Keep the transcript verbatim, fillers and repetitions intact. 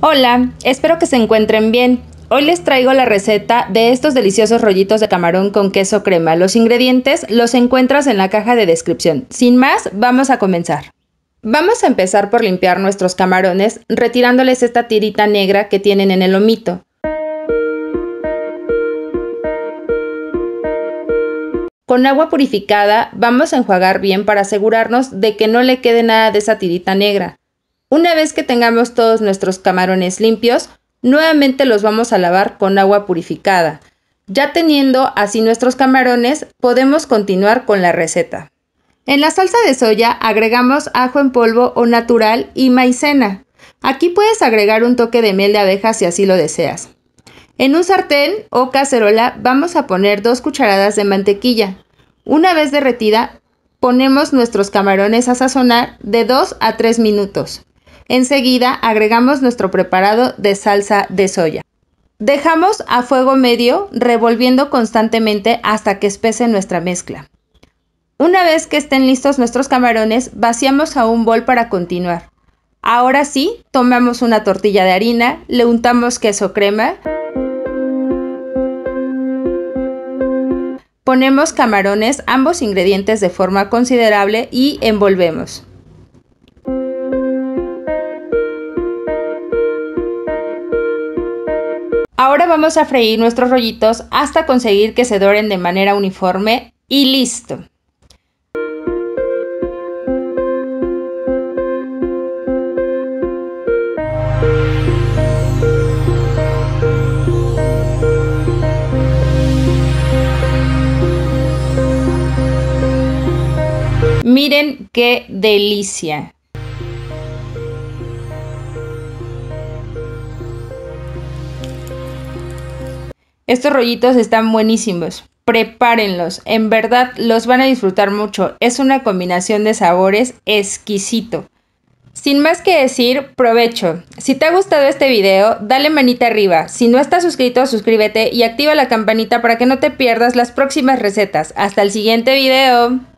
Hola, espero que se encuentren bien. Hoy les traigo la receta de estos deliciosos rollitos de camarón con queso crema. Los ingredientes los encuentras en la caja de descripción. Sin más, vamos a comenzar. Vamos a empezar por limpiar nuestros camarones, retirándoles esta tirita negra que tienen en el lomito. Con agua purificada vamos a enjuagar bien para asegurarnos de que no le quede nada de esa tirita negra. Una vez que tengamos todos nuestros camarones limpios, nuevamente los vamos a lavar con agua purificada. Ya teniendo así nuestros camarones, podemos continuar con la receta. En la salsa de soya agregamos ajo en polvo o natural y maicena. Aquí puedes agregar un toque de miel de abeja si así lo deseas. En un sartén o cacerola vamos a poner dos cucharadas de mantequilla. Una vez derretida, ponemos nuestros camarones a sazonar de dos a tres minutos. Enseguida agregamos nuestro preparado de salsa de soya. Dejamos a fuego medio revolviendo constantemente hasta que espese nuestra mezcla. Una vez que estén listos nuestros camarones, vaciamos a un bol para continuar. Ahora sí, tomamos una tortilla de harina, le untamos queso crema, ponemos camarones, ambos ingredientes de forma considerable y envolvemos. Ahora vamos a freír nuestros rollitos hasta conseguir que se doren de manera uniforme y listo. Miren qué delicia. Estos rollitos están buenísimos, prepárenlos, en verdad los van a disfrutar mucho, es una combinación de sabores exquisito. Sin más que decir, provecho. Si te ha gustado este video, dale manita arriba, si no estás suscrito, suscríbete y activa la campanita para que no te pierdas las próximas recetas. Hasta el siguiente video.